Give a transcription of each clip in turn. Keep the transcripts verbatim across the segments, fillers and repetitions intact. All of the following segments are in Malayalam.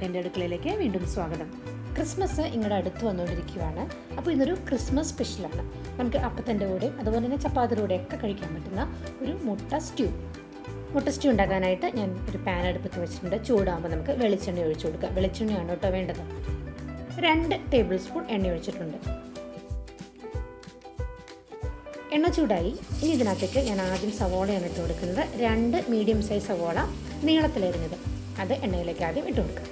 എല്ലാവർക്കും എൻ്റെ അടുക്കളയിലേക്ക് വീണ്ടും സ്വാഗതം. ക്രിസ്മസ് ഇങ്ങോട്ട് അടുത്ത് വന്നുകൊണ്ടിരിക്കുകയാണ്. അപ്പോൾ ഇന്നൊരു ക്രിസ്മസ് സ്പെഷ്യലാണ്. നമുക്ക് അപ്പത്തിൻ്റെ കൂടെയും അതുപോലെ തന്നെ ചപ്പാത്തിയുടെ കൂടെയൊക്കെ കഴിക്കാൻ പറ്റുന്ന ഒരു മുട്ട സ്റ്റ്യൂ. മുട്ട സ്റ്റ്യൂ ഉണ്ടാക്കാനായിട്ട് ഞാൻ ഒരു പാൻ അടുപ്പത്ത് വെച്ചിട്ടുണ്ട്. ചൂടാകുമ്പോൾ നമുക്ക് വെളിച്ചെണ്ണ ഒഴിച്ചു കൊടുക്കാം. വെളിച്ചെണ്ണയാണ് കേട്ടോ വേണ്ടത്. രണ്ട് ടേബിൾ സ്പൂൺ എണ്ണ ഒഴിച്ചിട്ടുണ്ട്. എണ്ണ ചൂടായി. ഇനി ഇതിനകത്തേക്ക് ഞാൻ ആദ്യം സവോളയാണ് ഇട്ട് കൊടുക്കുന്നത്. രണ്ട് മീഡിയം സൈസ് സവോള നീളത്തിലരിഞ്ഞത് അത് എണ്ണയിലേക്ക് ആദ്യം ഇട്ട് കൊടുക്കുക.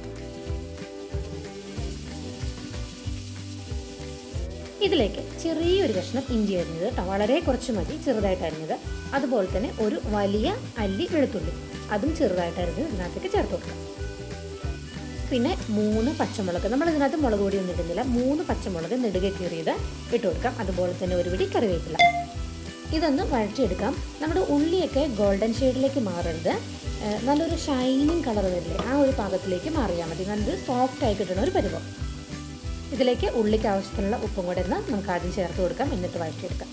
ഇതിലേക്ക് ചെറിയൊരു കഷ്ണം ഇഞ്ചി അരിഞ്ഞത് കേട്ടോ, വളരെ കുറച്ച് മതി, ചെറുതായിട്ട് അരിഞ്ഞത്. അതുപോലെ തന്നെ ഒരു വലിയ അല്ലി വെളുത്തുള്ളി, അതും ചെറുതായിട്ട് അരിഞ്ഞത് ഇതിനകത്തേക്ക് ചേർത്ത് കൊടുക്കുക. പിന്നെ മൂന്ന് പച്ചമുളക്, നമ്മൾ ഇതിനകത്ത് മുളക് പൊടി ഒന്നും ഇടുന്നില്ല. മൂന്ന് പച്ചമുളക് നെടുകെ കീറിയത് ഇട്ട് കൊടുക്കാം. അതുപോലെ തന്നെ ഒരു പിടി കറിവേപ്പില. ഇതൊന്ന് വഴറ്റിയെടുക്കാം. നമ്മുടെ ഉള്ളിയൊക്കെ ഗോൾഡൻ ഷെയ്ഡിലേക്ക് മാറരുത്, നല്ലൊരു ഷൈനിങ് കളർ വരില്ലേ, ആ ഒരു പാകത്തിലേക്ക് മാറിയാൽ മതി. നല്ലൊരു സോഫ്റ്റ് ആയി കിട്ടുന്ന ഒരു പരുവം. ഇതിലേക്ക് ഉള്ളിക്ക് ആവശ്യത്തിനുള്ള ഉപ്പും കൂടെ ഒന്ന് നമുക്ക് ആദ്യം ചേർത്ത് കൊടുക്കാം. എന്നിട്ട് വഴറ്റിയെടുക്കാം.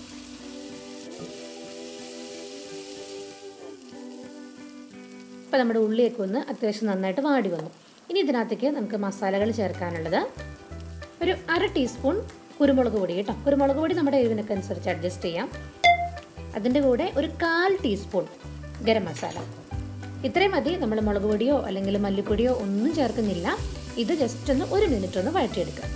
അപ്പോൾ നമ്മുടെ ഉള്ളിയൊക്കെ ഒന്ന് അത്യാവശ്യം നന്നായിട്ട് വാടി വന്നു. ഇനി ഇതിനകത്തേക്ക് നമുക്ക് മസാലകൾ ചേർക്കാനുള്ളത് ഒരു അര ടീസ്പൂൺ കുരുമുളക് പൊടി കേട്ടോ. കുരുമുളക് പൊടി നമ്മുടെ എരിവിനൊക്കെ അനുസരിച്ച് അഡ്ജസ്റ്റ് ചെയ്യാം. അതിൻ്റെ കൂടെ ഒരു കാൽ ടീസ്പൂൺ ഗരം മസാല. ഇത്രയും മതി. നമ്മൾ മുളക് പൊടിയോ അല്ലെങ്കിൽ മല്ലിപ്പൊടിയോ ഒന്നും ചേർക്കുന്നില്ല. ഇത് ജസ്റ്റ് ഒന്ന് ഒരു മിനിറ്റ് ഒന്ന് വഴറ്റിയെടുക്കുക.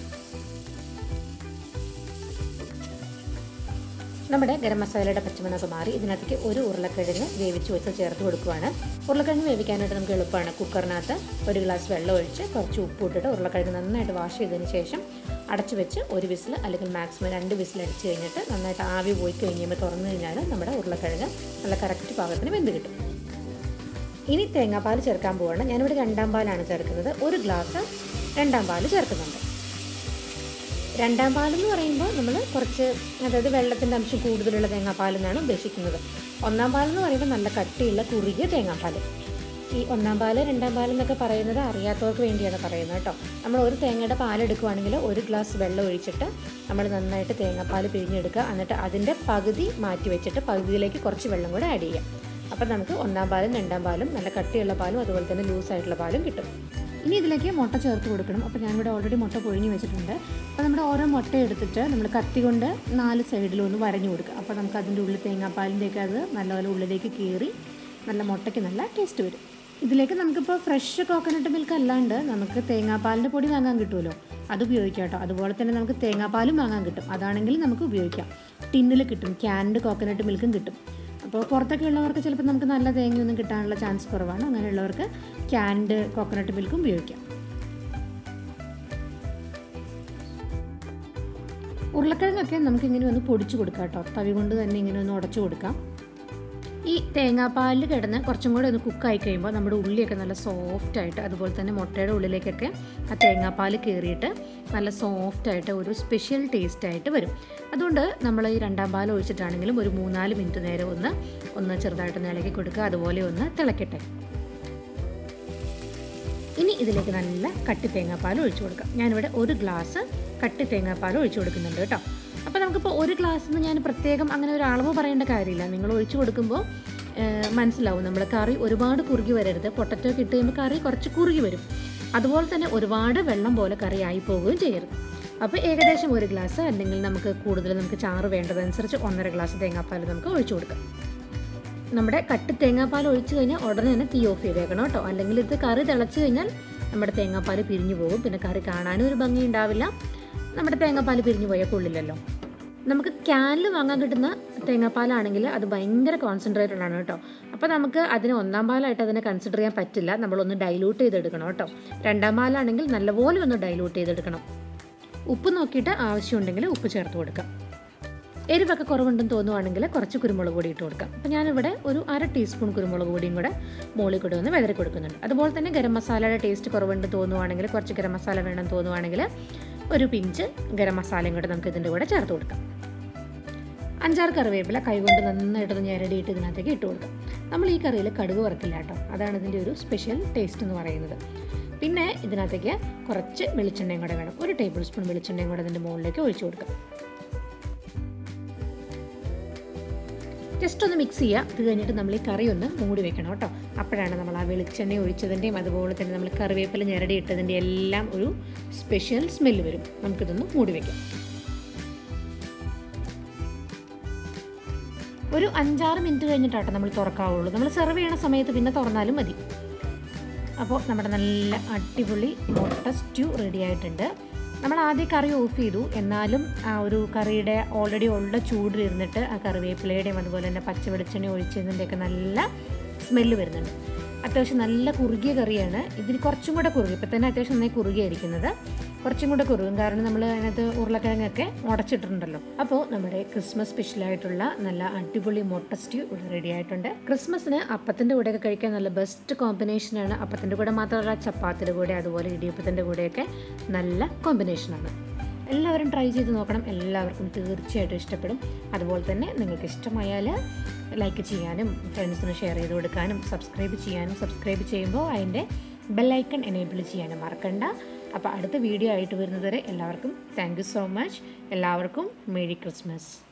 നമ്മുടെ ഗരം മസാലയുടെ പച്ചമണമൊക്കെ മാറി ഇതിനകത്തേക്ക് ഒരു ഉരുളക്കിഴങ്ങ് വേവിച്ച് വെച്ച് ചേർത്ത് കൊടുക്കുകയാണ്. ഉരുളക്കിഴങ്ങ് വേവിക്കാനായിട്ട് നമുക്ക് എളുപ്പമാണ്. കുക്കറിനകത്ത് ഒരു ഗ്ലാസ് വെള്ളം ഒഴിച്ച് കുറച്ച് ഉപ്പ് ഇട്ടിട്ട് ഉരുളക്കിഴങ്ങ് നന്നായിട്ട് വാഷ് ചെയ്തതിന് ശേഷം അടച്ചു വെച്ച് ഒരു വിസിൽ അല്ലെങ്കിൽ മാക്സിമം രണ്ട് വിസിൽ അടിച്ച് കഴിഞ്ഞിട്ട് നന്നായിട്ട് ആവി പോയി കഴിയുമ്പോൾ തുറന്നു കഴിഞ്ഞാൽ നമ്മുടെ ഉരുളക്കിഴങ്ങ് നല്ല കറക്റ്റ് പാകത്തിന് വെന്ത് കിട്ടും. ഇനി തേങ്ങാപ്പാൽ ചേർക്കാൻ പോവുകയാണ്. ഞാനിവിടെ രണ്ടാം പാലാണ് ചേർക്കുന്നത്. ഒരു ഗ്ലാസ് രണ്ടാം പാൽ ചേർക്കുന്നുണ്ട്. രണ്ടാം പാലെന്ന് പറയുമ്പോൾ നമ്മൾ കുറച്ച്, അതായത് വെള്ളത്തിൻ്റെ അംശം കൂടുതലുള്ള തേങ്ങാപ്പാലെന്നാണ് ഉദ്ദേശിക്കുന്നത്. ഒന്നാം പാലെന്ന് പറയുമ്പോൾ നല്ല കട്ടിയുള്ള കുറുകിയ തേങ്ങാപ്പാൽ. ഈ ഒന്നാം പാൽ രണ്ടാം പാലെന്നൊക്കെ പറയുന്നത് അറിയാത്തവർക്ക് വേണ്ടിയാണ് പറയുന്നത് കേട്ടോ. നമ്മൾ ഒരു തേങ്ങയുടെ പാലെടുക്കുകയാണെങ്കിൽ ഒരു ഗ്ലാസ് വെള്ളം ഒഴിച്ചിട്ട് നമ്മൾ നന്നായിട്ട് തേങ്ങാപ്പാൽ പിഴിഞ്ഞെടുക്കുക. എന്നിട്ട് അതിൻ്റെ പകുതി മാറ്റി വെച്ചിട്ട് പകുതിയിലേക്ക് കുറച്ച് വെള്ളം കൂടെ ആഡ് ചെയ്യാം. അപ്പോൾ നമുക്ക് ഒന്നാം പാലും രണ്ടാം പാലും നല്ല കട്ടിയുള്ള പാലും അതുപോലെ തന്നെ ലൂസായിട്ടുള്ള പാലും കിട്ടും. ഇനി ഇതിലേക്ക് മുട്ട ചേർത്ത് കൊടുക്കണം. അപ്പോൾ ഞാനിവിടെ ഓൾറെഡി മുട്ട പൊഴിഞ്ഞ് വെച്ചിട്ടുണ്ട്. അപ്പോൾ നമ്മുടെ ഓരോ മുട്ട എടുത്തിട്ട് നമ്മൾ കത്തി കൊണ്ട് നാല് സൈഡിലും ഒന്ന് വരഞ്ഞു കൊടുക്കുക. അപ്പോൾ നമുക്ക് അതിൻ്റെ ഉള്ളിൽ തേങ്ങാപ്പാലിൻ്റെയൊക്കെ അത് നല്ലപോലെ ഉള്ളിലേക്ക് കയറി നല്ല മുട്ടയ്ക്ക് നല്ല ടേസ്റ്റ് വരും. ഇതിലേക്ക് നമുക്കിപ്പോൾ ഫ്രഷ് കോക്കനട്ട് മിൽക്ക് അല്ലാണ്ട് നമുക്ക് തേങ്ങാപ്പാലിൻ്റെ പൊടി വാങ്ങാൻ കിട്ടുമല്ലോ, അത് ഉപയോഗിക്കാം കേട്ടോ. അതുപോലെ തന്നെ നമുക്ക് തേങ്ങാപ്പാലും വാങ്ങാൻ കിട്ടും. അതാണെങ്കിൽ നമുക്ക് ഉപയോഗിക്കാം. ടിന്നിൽ കിട്ടും, ക്യാൻഡ് കോക്കനട്ട് മിൽക്കും കിട്ടും. അപ്പോൾ പുറത്തൊക്കെ ഉള്ളവർക്ക് ചിലപ്പോൾ നമുക്ക് നല്ല തേങ്ങയൊന്നും കിട്ടാനുള്ള ചാൻസ് കുറവാണ്. അങ്ങനെയുള്ളവർക്ക് ക്യാൻഡ് കോക്കനട്ട് മിൽക്കും ഉപയോഗിക്കാം. ഉരുളക്കിഴങ്ങൊക്കെ നമുക്കിങ്ങനെ ഒന്ന് പൊടിച്ചു കൊടുക്കാം കേട്ടോ. തവി കൊണ്ട് തന്നെ ഇങ്ങനെ ഒന്ന് ഉടച്ചു കൊടുക്കാം. ഈ തേങ്ങാപ്പാലിൽ കിടന്ന് കുറച്ചും കൂടെ ഒന്ന് കുക്കായി കഴിയുമ്പോൾ നമ്മുടെ ഉള്ളിയൊക്കെ നല്ല സോഫ്റ്റായിട്ട്, അതുപോലെ തന്നെ മുട്ടയുടെ ഉള്ളിലേക്കൊക്കെ ആ തേങ്ങാപ്പാൽ കയറിയിട്ട് നല്ല സോഫ്റ്റായിട്ട് ഒരു സ്പെഷ്യൽ ടേസ്റ്റായിട്ട് വരും. അതുകൊണ്ട് നമ്മൾ ഈ രണ്ടാം പാൽ ഒഴിച്ചിട്ടാണെങ്കിലും ഒരു മൂന്നാല് മിനിറ്റ് നേരം ഒന്ന് ഒന്ന് ചെറുതായിട്ടൊന്ന് ഇളക്കി കൊടുക്കുക. അതുപോലെ ഒന്ന് തിളക്കട്ടെ. ഇനി ഇതിലേക്ക് നല്ല കട്ടി തേങ്ങാപ്പാൽ ഒഴിച്ചു കൊടുക്കാം. ഞാനിവിടെ ഒരു ഗ്ലാസ് കട്ടി തേങ്ങാപ്പാൽ ഒഴിച്ചു കൊടുക്കുന്നുണ്ട് കേട്ടോ. അപ്പോൾ നമുക്കിപ്പോൾ ഒരു ഗ്ലാസ്സിന് ഞാൻ പ്രത്യേകം അങ്ങനെ ഒരു അളവ് പറയേണ്ട കാര്യമില്ല. നിങ്ങൾ ഒഴിച്ചു കൊടുക്കുമ്പോൾ മനസ്സിലാവും. നമ്മൾ കറി ഒരുപാട് കുറുകി വരരുത്. പൊട്ടറ്റോ ഒക്കെ ഇട്ട് കഴിയുമ്പോൾ കറി കുറച്ച് കുറുകി വരും. അതുപോലെ തന്നെ ഒരുപാട് വെള്ളം പോലെ കറി ആയി പോവുകയും ചെയ്യരുത്. അപ്പോൾ ഏകദേശം ഒരു ഗ്ലാസ്, അല്ലെങ്കിൽ നമുക്ക് കൂടുതൽ നമുക്ക് ചാറ് വേണ്ടതനുസരിച്ച് ഒന്നര ഗ്ലാസ് തേങ്ങാപ്പാൽ നമുക്ക് ഒഴിച്ചു കൊടുക്കാം. നമ്മുടെ കട്ടി തേങ്ങാപ്പാൽ ഒഴിച്ചു കഴിഞ്ഞാൽ ഉടനെ തന്നെ തീ ഓഫ് ചെയ്തേക്കണം കേട്ടോ. അല്ലെങ്കിൽ ഇത് കറി തിളച്ച് കഴിഞ്ഞാൽ നമ്മുടെ തേങ്ങാപ്പാൽ പിരിഞ്ഞു പോകും. പിന്നെ കറി കാണാനും ഒരു ഭംഗി ഉണ്ടാവില്ല. നമ്മുടെ തേങ്ങാപ്പാൽ പിരിഞ്ഞു പോയാൽ കൊള്ളില്ലല്ലോ. നമുക്ക് ക്യാനിൽ വാങ്ങാൻ കിട്ടുന്ന തേങ്ങാപ്പാലാണെങ്കിൽ അത് ഭയങ്കര കോൺസെൻട്രേറ്റഡ് ആണ് കേട്ടോ. അപ്പോൾ നമുക്ക് അതിന് ഒന്നാം പാലായിട്ട് അതിനെ കൺസിഡർ ചെയ്യാൻ പറ്റില്ല. നമ്മളൊന്ന് ഡൈലൂട്ട് ചെയ്തെടുക്കണം കേട്ടോ. രണ്ടാം പാലാണെങ്കിൽ നല്ലപോലെ ഒന്ന് ഡൈലൂട്ട് ചെയ്തെടുക്കണം. ഉപ്പ് നോക്കിയിട്ട് ആവശ്യമുണ്ടെങ്കിൽ ഉപ്പ് ചേർത്ത് കൊടുക്കാം. എരിവൊക്കെ കുറവുണ്ടെന്ന് തോന്നുവാണെങ്കിൽ കുറച്ച് കുരുമുളക് പൊടി ഇട്ട് കൊടുക്കാം. അപ്പോൾ ഞാനിവിടെ ഒരു അര ടീസ്പൂൺ കുരുമുളക് പൊടിയും കൂടെ മുകളിൽ കൂടെ ഒന്ന് വിതറി കൊടുക്കുന്നുണ്ട്. അതുപോലെ തന്നെ ഗരം മസാലയുടെ ടേസ്റ്റ് കുറവുണ്ടെന്ന് തോന്നുവാണെങ്കിൽ, കുറച്ച് ഗരം മസാല വേണമെന്ന് തോന്നുവാണെങ്കിൽ ഒരു പിഞ്ച് ഗരം മസാലയും കൂടെ നമുക്ക് ഇതിൻ്റെ കൂടെ ചേർത്ത് കൊടുക്കാം. അഞ്ചാറ് കറിവേപ്പില കൈകൊണ്ട് നന്നായിട്ടൊന്ന് ഞെരടിയിട്ട് ഇതിനകത്തേക്ക് ഇട്ട് കൊടുക്കാം. നമ്മൾ ഈ കറിയിൽ കടുക് വറക്കില്ല കേട്ടോ. അതാണ് ഇതിൻ്റെ ഒരു സ്പെഷ്യൽ ടേസ്റ്റ് എന്ന് പറയുന്നത്. പിന്നെ ഇതിനകത്തേക്ക് കുറച്ച് വെളിച്ചെണ്ണയും കൂടെ വേണം. ഒരു ടേബിൾ സ്പൂൺ വെളിച്ചെണ്ണയും കൂടെ ഇതിൻ്റെ മുകളിലേക്ക് ഒഴിച്ചു കൊടുക്കാം. ജസ്റ്റ് ഒന്ന് മിക്സ് ചെയ്യുക. ഇത് കഴിഞ്ഞിട്ട് നമ്മൾ ഈ കറി ഒന്ന് മൂടി വെക്കണം കേട്ടോ. അപ്പോഴാണ് നമ്മൾ ആ വെളിച്ചെണ്ണ ഒഴിച്ചതിൻ്റെയും അതുപോലെ തന്നെ നമ്മൾ കറിവേപ്പില ഞെരടി ഇട്ടതിൻ്റെ എല്ലാം ഒരു സ്പെഷ്യൽ സ്മെല്ല് വരും. നമുക്കിതൊന്ന് മൂടി വയ്ക്കാം. ഒരു അഞ്ചാറ് മിനിറ്റ് കഴിഞ്ഞിട്ടാട്ടോ നമ്മൾ തുറക്കാവുള്ളൂ. നമ്മൾ സെർവ് ചെയ്യണ സമയത്ത് പിന്നെ തുറന്നാലും മതി. അപ്പോൾ നമ്മുടെ നല്ല അടിപൊളി മുട്ട സ്റ്റ്യൂ റെഡി ആയിട്ടുണ്ട്. നമ്മൾ ആദ്യം കറി ഓഫ് ചെയ്തു, എന്നാലും ആ ഒരു കറിയുടെ ഓൾറെഡി ഉള്ള ചൂടിലിരുന്നിട്ട് ആ കറിവേപ്പിലയുടെയും അതുപോലെ തന്നെ പച്ച വെളിച്ചെണ്ണ ഒഴിച്ചതിൻ്റെയൊക്കെ നല്ല സ്മെല്ല് വരുന്നുണ്ട്. അത്യാവശ്യം നല്ല കുറുകിയ കറിയാണ്. ഇതിന് കുറച്ചും കൂടെ കുറുകി, ഇപ്പം തന്നെ അത്യാവശ്യം നന്നായി കുറുകിയായിരിക്കുന്നത്, കുറച്ചും കൂടെ കുറുകും. കാരണം നമ്മൾ അതിനകത്ത് ഉരുളക്കിഴങ്ങൊക്കെ ഉടച്ചിട്ടുണ്ടല്ലോ. അപ്പോൾ നമ്മുടെ ക്രിസ്മസ് സ്പെഷ്യലായിട്ടുള്ള നല്ല അടിപൊളി മുട്ട സ്റ്റ്യൂ ഇവിടെ റെഡി ആയിട്ടുണ്ട്. ക്രിസ്മസിന് അപ്പത്തിൻ്റെ കൂടെയൊക്കെ കഴിക്കാൻ നല്ല ബെസ്റ്റ് കോമ്പിനേഷനാണ്. അപ്പത്തിൻ്റെ കൂടെ മാത്രമല്ല, ചപ്പാത്തിയുടെ കൂടെ അതുപോലെ ഇടിയപ്പത്തിൻ്റെ കൂടെയൊക്കെ നല്ല കോമ്പിനേഷനാണ്. എല്ലാവരും ട്രൈ ചെയ്ത് നോക്കണം. എല്ലാവർക്കും തീർച്ചയായിട്ടും ഇഷ്ടപ്പെടും. അതുപോലെ തന്നെ നിങ്ങൾക്ക് ഇഷ്ടമായാൽ ലൈക്ക് ചെയ്യാനും ഫ്രണ്ട്സിന് ഷെയർ ചെയ്ത് കൊടുക്കാനും സബ്സ്ക്രൈബ് ചെയ്യാനും, സബ്സ്ക്രൈബ് ചെയ്യുമ്പോൾ അതിൻ്റെ ബെല്ലൈക്കൺ എനേബിൾ ചെയ്യാനും മറക്കണ്ട. അപ്പോൾ അടുത്ത വീഡിയോ ആയിട്ട് വരുന്നതുവരെ എല്ലാവർക്കും താങ്ക് യു സോ മച്ച്. എല്ലാവർക്കും മേരി ക്രിസ്മസ്.